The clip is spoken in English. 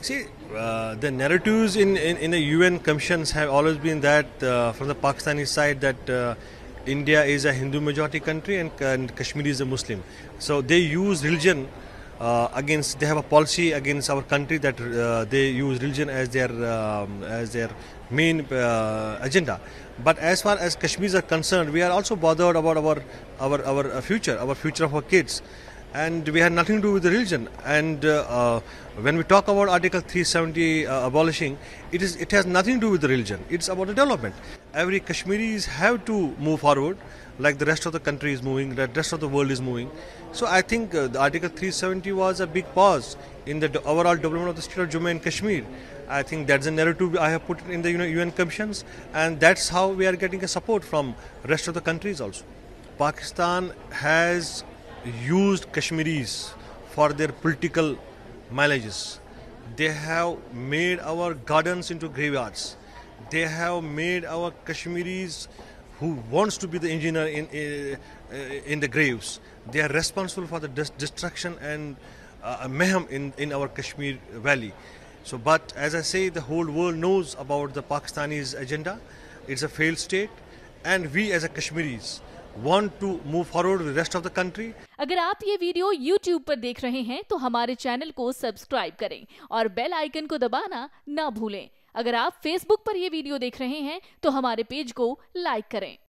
See, the narratives in the UN commissions have always been that from the Pakistani side that India is a Hindu majority country and Kashmir is a Muslim. So they use religion against. They have a policy against our country that they use religion as their main agenda. But as far as Kashmiris are concerned, we are also bothered about our future of our kids. And we had nothing to do with the religion. And when we talk about Article 370 abolishing, it has nothing to do with the religion. It's about the development. Every Kashmiris have to move forward, like the rest of the country is moving, the rest of the world is moving. So I think the Article 370 was a big pause in the overall development of the state of Jammu and Kashmir. I think that's a narrative I have put in the UN commissions, and that's how we are getting a support from rest of the countries also. Pakistan has used Kashmiris for their political mileages. They have made our gardens into graveyards. They have made our Kashmiris who wants to be the engineer in the graves. They are responsible for the destruction and mayhem in our Kashmir valley. So, but as I say, the whole world knows about the Pakistanis agenda. It's a failed state, and we as a Kashmiris want to move forward with the rest of the country. अगर आप ये video YouTube पर देख रहे हैं तो हमारे channel को सब्सक्राइब करें और बेल आइकन को दबाना ना भूलें। अगर आप Facebook पर ये वीडियो देख रहे हैं तो हमारे पेज को लाइक करें।